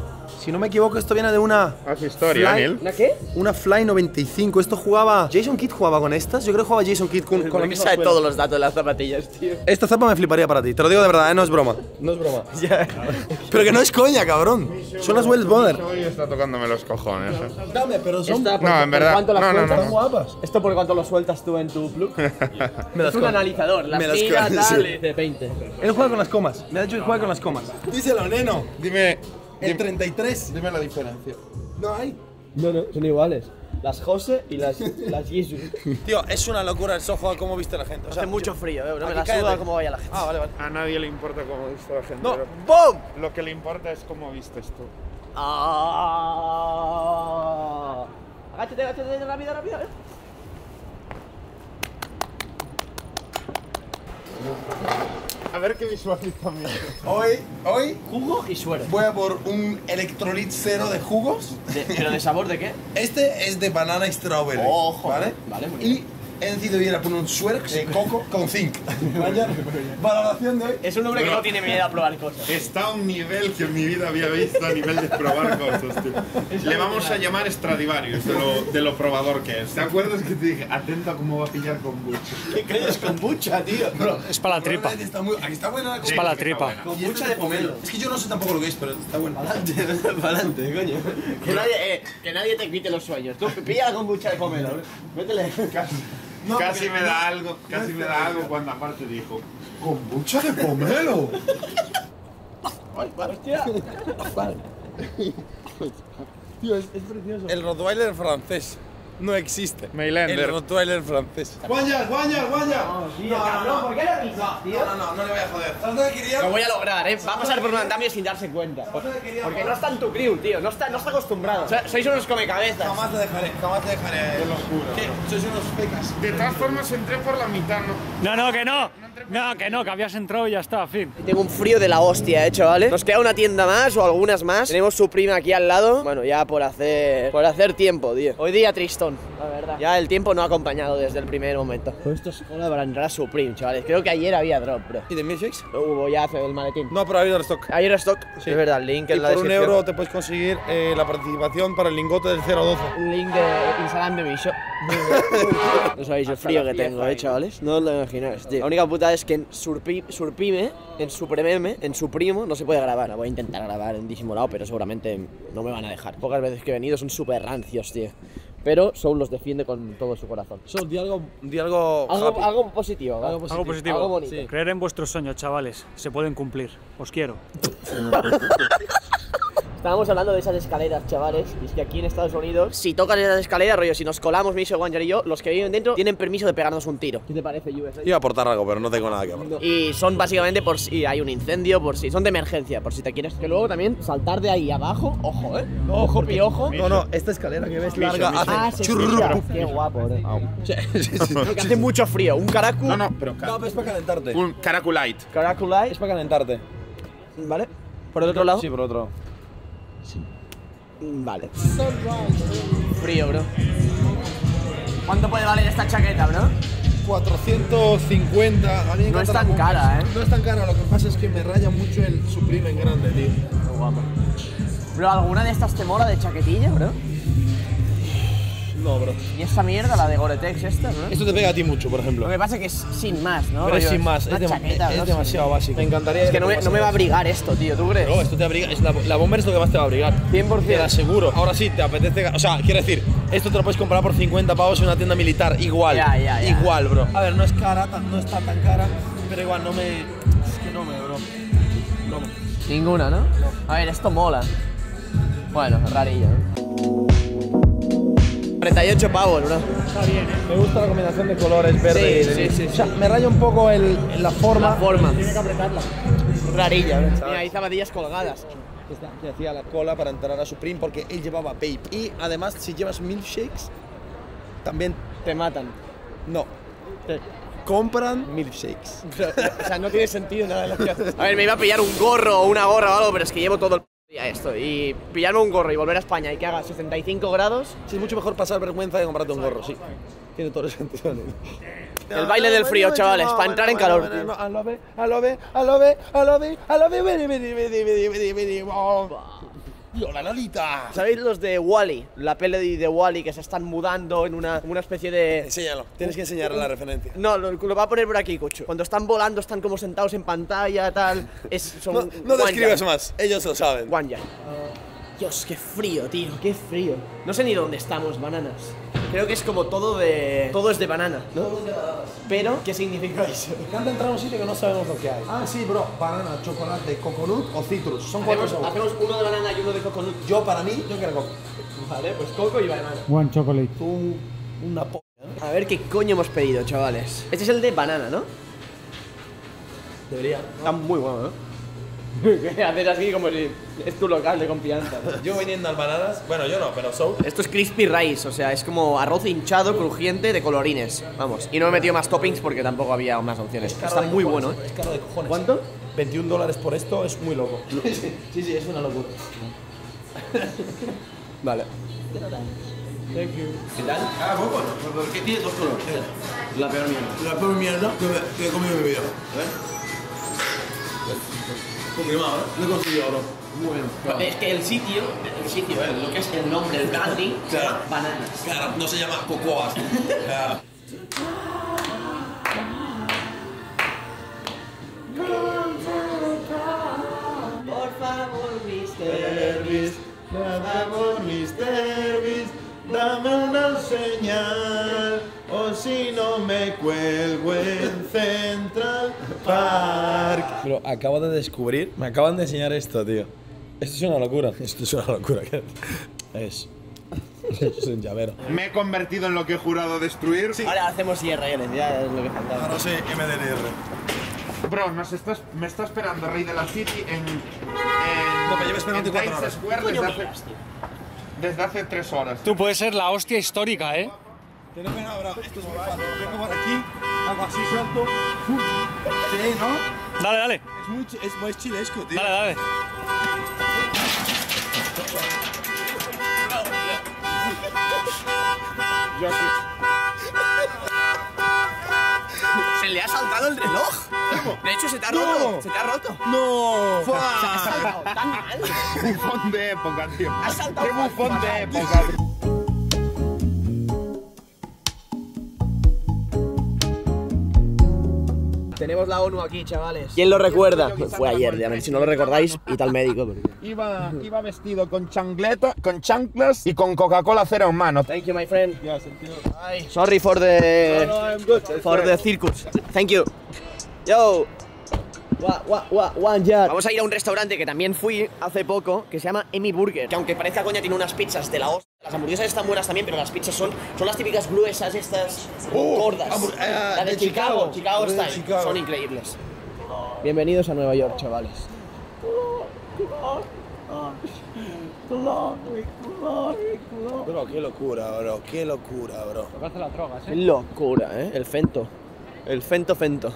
Si no me equivoco, esto viene de una... Haz historia, Fly- Neil. ¿Una qué? Una Fly noventa y cinco. Esto jugaba... ¿Jason Kidd jugaba con estas? Yo creo que jugaba Jason Kidd con, con la Con que misma sabe suela. todos los datos de las zapatillas, tío. Esta zapa me fliparía para ti. Te lo digo de verdad, ¿eh? No es broma. No es broma. Pero que no es coña, cabrón. Son las Wells Bonner. Hoy está tocándome los cojones. eh. Dame, pero son... Esta, No, en verdad. ¿Cuánto las No, no, sueltas? no. Están guapas. ¿Esto por cuánto lo sueltas tú en tu plug? Me las Es un co- analizador, las me las mira, co- tal, sí. y dice veinte. Él juega con las comas. Me ha dicho que juega con las comas. Díselo, neno. Dime. El treinta y tres. Dime la diferencia. No hay. No, no, son iguales. Las Jose y las, las Jesus. Tío, es una locura el software, cómo viste la gente. O sea, Hace mucho frío, eh, no me aquí la cállate. suda cómo vaya la gente. Ah, vale, vale. A nadie le importa cómo viste la gente. No, pero ¡boom! Lo que le importa es cómo vistes tú. Ah. Agáchate, agáchate, rápido, rápido. eh. A ver qué visualiza mi. Hoy, hoy Jugo y suero. voy a por un Electrolit cero de jugos. De- ¿Pero de sabor de qué? Este es de banana y strawberry. Ojo. ¿Vale? Vale, muy Y he decidido ir a poner un Schweppes de coco con zinc. Vaya valoración de hoy. Es un hombre que no tiene miedo a probar cosas. Está a un nivel que en mi vida había visto a nivel de probar cosas, tío. Le vamos a llamar Stradivarius de lo, de lo probador que es. ¿Te acuerdas que te dije, atento a cómo va a pillar kombucha? ¿Qué crees? Kombucha, tío. Es para la tripa. Está, muy, aquí está buena la Es para la tripa. Kombucha de pomelo. Es que yo no sé tampoco lo que es, pero está bueno. Adelante, adelante, coño. Que nadie, eh, que nadie te quite los sueños. Tú pilla la kombucha de pomelo. ¿eh? Métele. No, Casi porque- me da no, algo, casi no me es da algo feo. cuando aparte dijo, ¡Kombucha de pomelo! Hostia. Tío, es, es precioso. El Rottweiler francés no existe. Mailander. El Rottweiler francés. ¡Guanya, guanya, guanya! Tío, cabrón, ¿por qué lo dices, tío? No, no, no, no le voy a joder. ¿Sabes lo que quería? Lo voy a lograr, eh. Va a pasar por un andamio sin darse cuenta. Porque no está en tu crew, tío. No está, no está acostumbrado. O sea, sois unos comecabezas. Jamás te dejaré, jamás te dejaré. Te lo juro. ¿Qué? Sois unos pecas. De todas formas entré por la mitad, ¿no? No, no, que no. No, que no, que habías entrado y ya está, fin. Tengo un frío de la hostia, eh, chavales. Nos queda una tienda más o algunas más. Tenemos su prima aquí al lado. Bueno, ya por hacer por hacer tiempo, tío. Hoy día tristón, la verdad. Ya el tiempo no ha acompañado desde el primer momento. Con esto es cola para entrar a Supreme, chavales. Creo que ayer había drop, bro. ¿Y de milkshakes? Lo hubo ya hace el maletín. No, pero ha habido stock. Ayer stock. Sí. Es verdad, el link Y en la por un descripción. euro te puedes conseguir eh, la participación para el lingote del cero doce. Un link de Instagram de mi shop. No sabéis el frío que tengo, eh, chavales. No os lo imagináis, tío. La única puta es que en Surpi- Surpime, en Suprememe, en Suprimo, no se puede grabar. La voy a intentar grabar en disimulado, pero seguramente no me van a dejar. Pocas veces que he venido son súper rancios, tío. Pero Soul los defiende con todo su corazón. Soul, di algo, di algo, Algo, happy. algo positivo, ¿va? Algo positivo. Algo positivo. Algo bonito. Sí. Creer en vuestros sueños, chavales. Se pueden cumplir. Os quiero. Estábamos hablando de esas escaleras, chavales. Y es que aquí en Estados Unidos, si tocas esas escaleras, rollo, si nos colamos, Miso, Wanger y yo, los que viven dentro tienen permiso de pegarnos un tiro. ¿Qué te parece, U S A? Iba a aportar algo, pero no tengo nada que aportar. Y son básicamente por si hay un incendio, por si son de emergencia, por si te quieres. Que luego también saltar de ahí abajo, ojo, eh. Ojo, piojo. No, no, esta escalera que ves larga hace Ah, se churru. estira. Qué guapo, eh. Sí, sí, sí. Porque hace mucho frío. Un caracu. No, no, pero No, pero es para calentarte. un Caraculite. Caraculite. Es para calentarte. Vale. Por el otro lado. Sí, por otro. Vale. Frío, bro. ¿Cuánto puede valer esta chaqueta, bro? cuatrocientos cincuenta. A mí me No encanta es la tan compra. cara, eh. No es tan cara, lo que pasa es que me raya mucho el Supreme en grande, tío. Qué guapo. Bro, ¿alguna de estas te mola de chaquetilla, bro? No, bro. Y esta mierda, la de Gore-Tex esta, ¿no? Esto te pega a ti mucho, por ejemplo. Lo que pasa es que es sin más, ¿no? Pero es Rollo, sin más, una es, dema- chaqueta, es ¿no? demasiado básico. Me encantaría. Es que no me, no me va a abrigar esto, tío, ¿tú crees? No, esto te abriga. Es la, la bomber es lo que más te va a abrigar. cien por Te cien. lo aseguro. Ahora sí, te apetece. O sea, quiero decir, esto te lo puedes comprar por cincuenta pavos en una tienda militar. Igual. Ya, ya, ya. Igual, bro. A ver, no es cara, tan- no está tan cara, pero igual no me. Es que no me, bro. No me. Ninguna, ¿no? A ver, esto mola. Bueno, rarillo, ¿no? treinta y ocho pavos, bro. Está bien, ¿eh? Me gusta la combinación de colores verde Sí, y de- sí, sí, O sea, me raya un poco el, la forma. La forma. Tiene que apretarla. Rarilla, bro. Mira, hay zapatillas colgadas. Que hacía la cola para entrar a Supreme porque él llevaba vape. Y además, si llevas milkshakes, también Te matan. no. Te- Compran milkshakes. O sea, no tiene sentido nada de lo que haces. A ver, me iba a pillar un gorro o una gorra o algo, pero es que llevo todo el día esto. Y pillarme un gorro y volver a España y que haga sesenta y cinco grados. Sí, es mucho mejor pasar vergüenza que comprarte un gorro, sí. Tiene todo el sentido. El baile del frío, chavales, para entrar en calor, tío. I love it, I love it, I love it, I love it, I love it, very, very, very, very, very, very, wow. ¡Tío, la Lolita! ¿Sabéis los de Wall-E? La peli de Wall-E que se están mudando en una, una especie de... Enséñalo, tienes que enseñar la referencia. No, lo, lo va a poner por aquí, Cucho. Cuando están volando, están como sentados en pantalla, tal. Es, son No, no describas más, ellos lo saben. One Jar. Dios, qué frío, tío, qué frío. No sé ni dónde estamos, bananas. Creo que es como todo de... Todo es de banana, ¿no? Pero, ¿qué significa eso? Me encanta entrar a un sitio que no sabemos lo que hay. Ah, sí, bro. Banana, chocolate, coconut o citrus. Son cuatro Hacemos, sabores. hacemos uno de banana y uno de coconut. Yo, para mí, yo quiero coco. Vale, pues coco y banana. One chocolate. Tú, una po... A ver qué coño hemos pedido, chavales. Este es el de banana, ¿no? Debería. Está muy bueno, ¿no? Hacer así como si es tu local de confianza, ¿no? Yo viniendo al bananas, bueno, yo no, pero so. Esto es crispy rice, o sea, es como arroz hinchado, crujiente, de colorines. Vamos. Y no he metido más toppings porque tampoco había más opciones. Está muy bueno, ¿eh? Es caro de cojones. ¿Cuánto? veintiún dólares por esto es muy loco. Sí, sí, es una locura. Vale. Thank you. ¿Qué tal? Ah, poco. ¿Qué tiene dos colores? La peor mierda. La peor mierda que, me, que he comido en mi vida. Confirmado, ¿eh? Lo he conseguido, bro. Muy bien. Es que el sitio, el sitio, ¿eh? Lo que es el nombre, el branding, claro. Bananas. Claro, no se llama cocoas. Claro. Por favor, mister Beast. Por favor, mister Beast, dame una señal, o si no me cuelgo en Central Park. Pero acabo de descubrir, me acaban de enseñar esto, tío. Esto es una locura. Esto es una locura. Es. Es un llavero. Me he convertido en lo que he jurado destruir. Sí. Ahora hacemos I R L, ya es lo que faltaba. Ahora sí, M D L R. Bro, nos estás, me está esperando Rey de la City en. en No, me lleva esperando en cuatro Times horas. Square desde hace, desde hace tres horas. Tú puedes ser la hostia histórica, ¿eh? Tiene pena, bro. Esto es muy fácil. Vengo por aquí, hago así, salto. Sí, ¿no? Dale, dale. Es muy, chi- es muy chilesco, tío. Dale, dale. Yo aquí. Se le ha saltado el reloj. De hecho, se te ha roto. Se te ha roto. ¡No! Se ha saltado tan mal. Bufón de época, tío. Ha saltado ¡Qué bufón fatal, de tío. época! Tenemos la ONU aquí, chavales. ¿Quién lo recuerda? Fue ayer, ya, si no lo recordáis, id al médico. Iba, iba vestido con chancleta, con chanclas y con Coca-Cola cero en mano. Thank you, my friend. Sorry for the for the circus. Thank you. Yo. Wa, wa, wa, one jar. Vamos a ir a un restaurante que también fui hace poco, que se llama Emi Burger. Que aunque parezca coña, tiene unas pizzas de la hostia. Las hamburguesas están buenas también, pero las pizzas son, son las típicas gruesas estas Oh, gordas. hambur- eh, la de, de Chicago, Chicago. Chicago De Style. Chicago. Son increíbles. Bienvenidos a Nueva York, chavales. Bro, qué locura, bro. Qué locura, bro. Tocaste las drogas, Qué locura, ¿eh? El fento. El fento fento.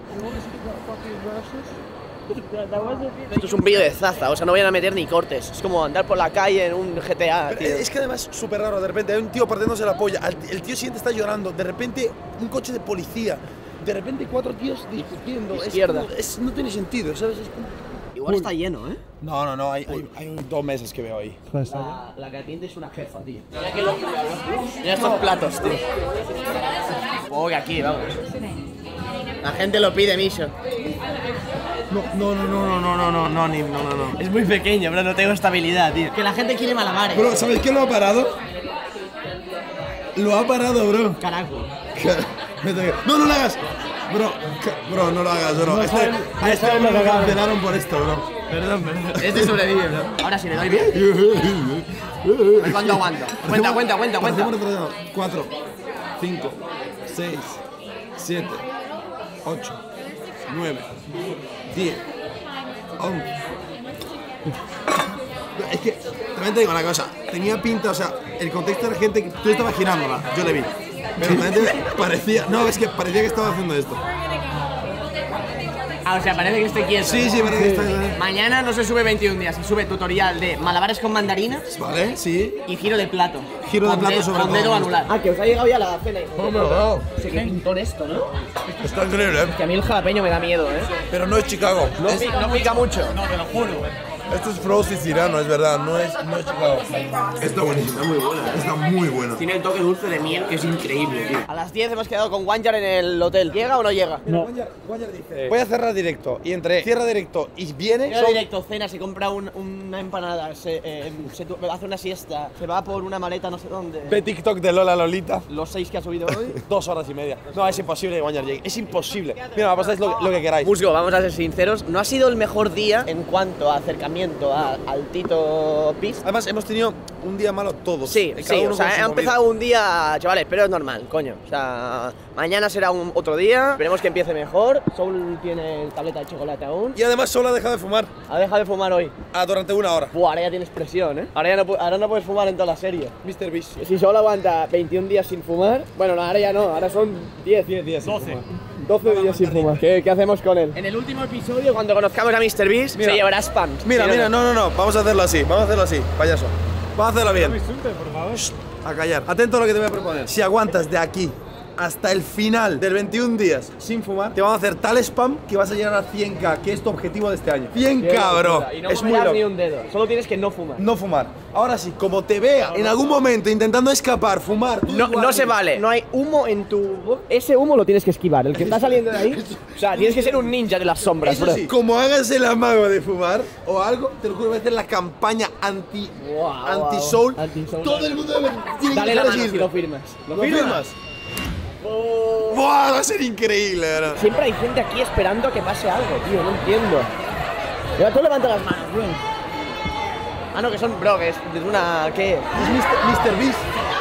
Esto es un vídeo de Zaza, o sea, no vayan a meter ni cortes. Es como andar por la calle en un G T A, Pero tío. es que además es súper raro, de repente hay un tío partiéndose la polla, al- el tío siguiente está llorando, de repente un coche de policía, de repente cuatro tíos discutiendo. Es Izquierda. como- es- no tiene sentido, ¿sabes? Es como- Igual está lleno, ¿eh? No, no, no, hay, hay, hay un- dos meses que veo ahí. La, la que atiende es una jefa, tío. Mira qué locura, ¿no? Mira estos platos, tío. Supongo que aquí, vamos. La gente lo pide, Misho. No, no, no, no, no, no, no, no, ni, no, no, no. Es muy pequeño, bro, no tengo estabilidad, tío. Que la gente quiere malabares. Bro, ¿sabes qué lo ha parado? Lo ha parado, bro. Carajo. No, no lo hagas. Bro, ca- bro, no lo hagas, bro. No Este, saben- a no este saben hombre lo lo que hagan. cancelaron por esto, bro. Perdón, perdón. Este sobrevive, bro. Ahora sí le doy bien. ¿Cuánto aguanto? Cuenta, cuenta, cuenta, cuenta. cuatro, cinco, seis, siete, ocho, nueve, diez, once. Es que, también te digo una cosa, tenía pinta, o sea, el contexto de la gente, que tú estabas girándola, yo le vi. Pero también te parecía, no, es que parecía que estaba haciendo esto. Ah, o sea, parece que estoy quieto. Sí, sí, parece que está. Mañana no se sube veintiún días, se sube tutorial de malabares con mandarinas. Vale, sí. Y giro de plato. Giro de Con plato de- sobre con todo. dedo anular. Ah, que os ha llegado ya la cena. Hombre, wow. Sé que pintón esto, ¿no? Está increíble, ¿eh? Que a mí el jalapeño me da miedo, ¿eh? Pero no es Chicago. No, Es- pica, no pica mucho. No, te lo juro. Esto es Frosty Cirano, es verdad, no es, no es Chicago. Está buenísimo. Está muy buena. Está muy bueno. Tiene el toque dulce de miel que es increíble, tío. A las diez hemos quedado con Wanjar en el hotel. ¿Llega o no llega? No. Wanjar dice, voy a cerrar directo. Y entre cierra directo y viene... Llega son- directo, cena, se compra un- una empanada, se, eh, se tu- hace una siesta, se va por una maleta no sé dónde. Ve TikTok de Lola Lolita. Los seis que ha subido hoy. Dos horas y media. No, es imposible que Wanjar llegue. Es imposible. Mira, pasáis lo, lo que queráis. Musgo, vamos a ser sinceros, no ha sido el mejor día en cuanto a acercamiento a- al Tito Pis. Además, hemos tenido un día malo todos. Sí, Cada sí, uno o con sea, su ha movida. empezado un día, chavales, pero es normal, coño. O sea, mañana será un otro día, esperemos que empiece mejor. Soul tiene tableta de chocolate aún. Y además solo ha dejado de fumar. Ha dejado de fumar hoy. Ah, durante una hora. Buah, ahora ya tienes presión, ¿eh? Ahora ya no, pu- ahora no puedes fumar en toda la serie. mister Beast. Si solo aguanta veintiún días sin fumar, bueno, no, ahora ya no, ahora son diez. diez días. doce. doce días sin fumar. ¿Qué, ¿Qué hacemos con él? En el último episodio, cuando conozcamos a mister Beast, Mira. se llevará spam. Mira, ¿Sí o mira, no, no, no. Vamos a hacerlo así. Vamos a hacerlo así, payaso. Vamos a hacerlo bien. Shh, a callar. Atento a lo que te voy a proponer. Si aguantas de aquí hasta el final del veintiún días sin fumar, te vamos a hacer tal spam que vas a llegar a cien K, que es tu objetivo de este año. cien K, bro. Y no es muy moverás loco. ni un dedo. Solo tienes que no fumar. No fumar. Ahora sí, como te vea en algún momento intentando escapar, fumar, tú No, igual. no se vale. No hay humo en tu boca. Ese humo lo tienes que esquivar. El que está saliendo de ahí. O sea, tienes que ser un ninja de las sombras, Eso bro. sí, como hagas el amago de fumar o algo, te lo juro, voy a hacer la campaña anti Wow, anti wow. soul. Anti-soul. Todo el mundo debe, tiene Dale que la dejar de mano si seguirme. lo firmas. ¿Lo firmas? Buah, va a ser increíble, bro. Siempre hay gente aquí esperando a que pase algo, tío. No entiendo. Mira, tú levanta las manos, bro. Ah, no, que son, bro, que es de una... ¿Qué? Es mister Beast.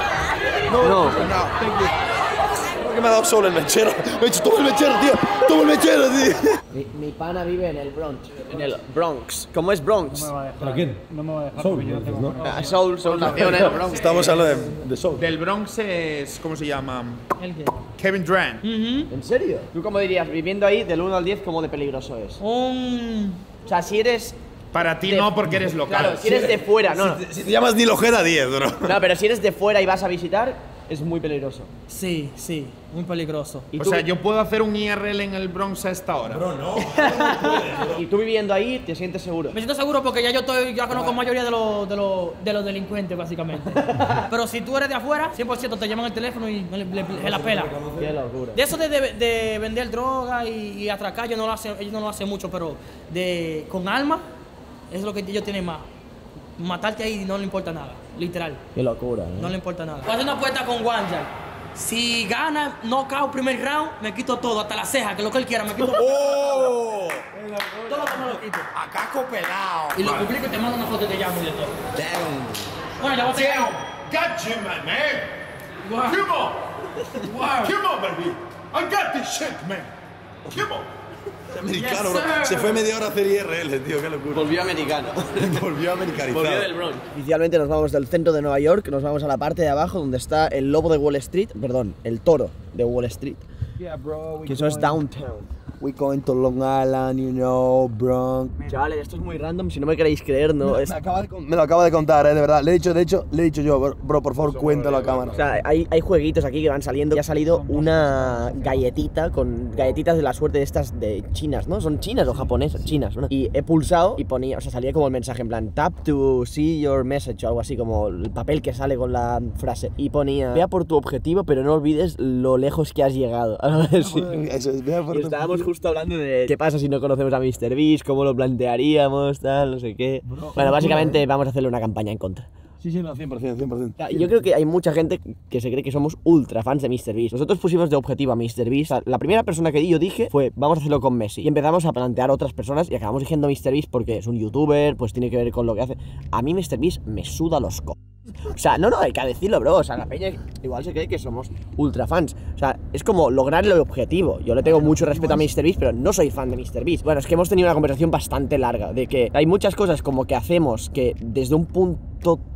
No, No. no. Thank you. Creo que me ha dado solo el mechero. Me he dicho, toma el mechero, tío. Toma el mechero, tío. Mi, mi pana vive en el Bronx. En el Bronx. ¿Cómo es Bronx? ¿Pero quién? No me va a dejar porque yo tengo Ah, Soul, Soul nació en el Bronx. Estamos hablando de, de soul. Del Bronx es. ¿Cómo se llama? ¿El qué? Kevin Durant. ¿En serio? ¿Tú cómo dirías, viviendo ahí, del uno al diez, cómo de peligroso es? Un... O sea, si eres... Para ti de- no, porque eres local. Claro, si eres de fuera, no, no. Si te llamas Nilo Ojeda, diez, bro. No, pero si eres de fuera y vas a visitar, es muy peligroso. Sí, sí, muy peligroso. ¿Y O tú, sea, yo puedo hacer un I R L en el Bronx a esta hora. Bro, no. y tú viviendo ahí, te sientes seguro. Me siento seguro porque ya yo estoy, ya conozco mayoría de los, de los, de los delincuentes, básicamente. Pero si tú eres de afuera, cien por ciento te llaman el teléfono y le, le- le- la pela. Qué locura. De eso de, de- de vender droga y, y atracar, yo no lo hacen, ellos no lo hacen mucho, pero de con armas, eso es lo que ellos tienen más. Matarte ahí no le importa nada, literal. Qué locura, ¿eh? No le importa nada. Voy a hacer una apuesta con Wanjar. Si gana knockout primer round, me quito todo, hasta la ceja, que lo que él quiera, me quito todo. ¡Oh! Todo lo que me lo quito. Acá copelado. Y lo publico y te mando una foto y te llamo y de todo. Bueno, ya voy a seguir. Got you, my man. Wow. Come on. Wow. Come on, baby. I got this shit, man. Come on. Americano, Yes, bro. sir. Se fue media hora a hacer I R L, tío, qué locura. Volvió americano. Volvió americanizado. Volvió del Bronx. Oficialmente nos vamos del centro de Nueva York, nos vamos a la parte de abajo donde está el lobo de Wall Street, perdón, el toro de Wall Street. Yeah, bro. we Que eso es going- downtown. We going to Long Island, you know, Bronx. Chavales, esto es muy random, si no me queréis creer, no es... Me, acaba de con- me lo acaba de contar, eh, de verdad. Le he dicho, de hecho, le he dicho yo, bro, bro, por favor, cuéntalo a cámara. O sea, hay, hay jueguitos aquí que van saliendo. Ya ha salido una galletita con galletitas de la suerte de estas de chinas, ¿no? ¿Son chinas o japonesas? Chinas, ¿no? Y he pulsado y ponía, o sea, salía como el mensaje en plan tap to see your message o algo así, como el papel que sale con la frase. Y ponía, vea por tu objetivo, pero no olvides lo lejos que has llegado. Algo así. Eso es, vea por Y tu- estábamos justo hablando de qué pasa si no conocemos a mister Beast, cómo lo plantearíamos, tal, no sé qué. Bueno, básicamente vamos a hacerle una campaña en contra. Sí, sí, no, cien por ciento, cien por ciento. Yo creo que hay mucha gente que se cree que somos ultra fans de mister Beast. Nosotros pusimos de objetivo a mister Beast. O sea, la primera persona que yo dije fue, vamos a hacerlo con Messi. Y empezamos a plantear otras personas y acabamos diciendo mister Beast porque es un youtuber, pues tiene que ver con lo que hace. A mí mister Beast me suda los co... O sea, no, no, hay que decirlo, bro. O sea, la peña igual se cree que somos ultra fans. O sea, es como lograr el objetivo. Yo le tengo mucho respeto a mister Beast, pero no soy fan de mister Beast. Bueno, es que hemos tenido una conversación bastante larga de que hay muchas cosas como que hacemos que desde un punto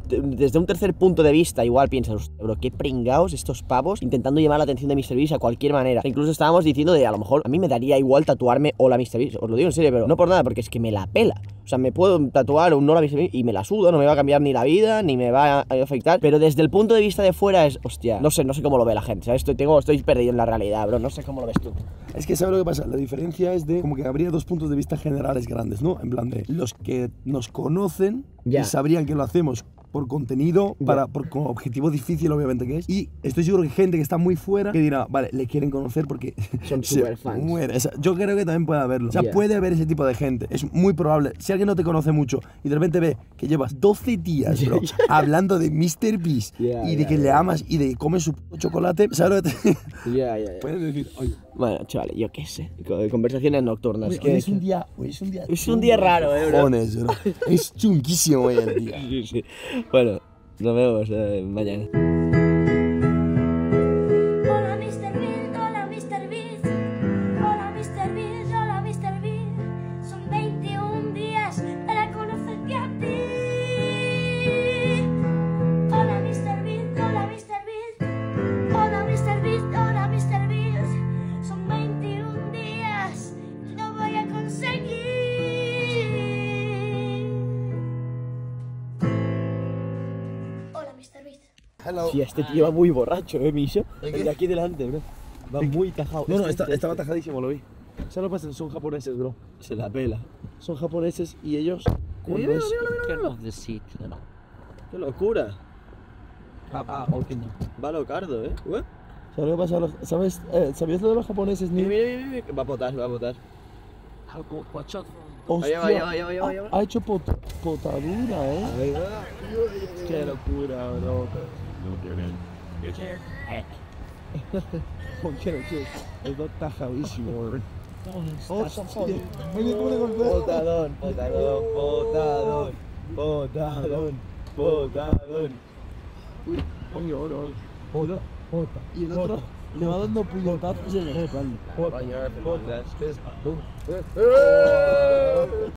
desde un tercer punto de vista, igual piensas, hostia, bro, qué pringaos estos pavos intentando llamar la atención de míster Beast a cualquier manera. Incluso estábamos diciendo de, a lo mejor, a mí me daría igual tatuarme hola míster Beast, os lo digo en serio, pero no por nada, porque es que me la pela. O sea, me puedo tatuar un hola míster Beast y me la sudo, no me va a cambiar ni la vida, ni me va a afectar, pero desde el punto de vista de fuera es, hostia, no sé, no sé cómo lo ve la gente, ¿sabes? Estoy, tengo, estoy perdido en la realidad, bro, no sé cómo lo ves tú. Es que ¿sabes lo que pasa? La diferencia es de como que habría dos puntos de vista generales grandes, ¿no? En plan de los que nos conocen Ya. y sabrían que lo hacemos por contenido, para, por, con objetivo difícil obviamente que es. Y estoy seguro que hay gente que está muy fuera que dirá, vale, le quieren conocer porque son se super fans. muere. O sea, yo creo que también puede haberlo. O sea, Yeah. puede haber ese tipo de gente. Es muy probable. Si alguien no te conoce mucho y de repente ve que llevas doce días, bro, hablando de míster Beast Yeah, y de yeah, que le yeah. amas y de que comes su puto chocolate, ¿sabes lo que te... Ya, ya, ya. Puedes decir, oye. Bueno, chavales, yo qué sé. Con- Conversaciones nocturnas. Hoy, que- hoy es un día, hoy es un día, Es un día raro, eh, bro. Cojones, bro. Es chunguísimo hoy el día. Sí, sí. Bueno, nos vemos eh, mañana. Hola míster Beast, hola míster Beast, hola míster Beast, hola míster Beast. Son veintiún días para conocerte a ti. Hola míster Beast, hola míster Beast, hola míster Beast, hola míster Beast. Son veintiún días y lo voy a conseguir. Hola míster Beast. Sí, este tío va muy borracho, eh, Misho. El de aquí delante, bro. Va muy tajado. No, no, Este, está, este, estaba este. tajadísimo, lo vi. ¿Sabes lo que pasa? Son japoneses, bro. Se la pela. Son japoneses y ellos... cuando Mira, es- mira, mira, mira. ¡Qué locura! Ah, ah, ok, no. Va locardo, eh. Ué. ¿Sabes lo que pasa? Los- ¿Sabes? Eh, ¿Sabías lo de los japoneses, Mira, ni? mira, mira, mira. Va a botar, va a botar. Hostia, Ahí va, ahí va, ahí va, ahí va. Ha, ha hecho pot, potadura, ¿eh? Ahí va. Qué locura, bro. Joder, es dos tajadísimo, bro. Hostia. Mira cómo le golpea. Potadón, potadón, potadón, potadón, potadón. Uy, oye, ahora, ahora. Jota. Y el otro le va dando puñetazos en la espalda. Coño, potas.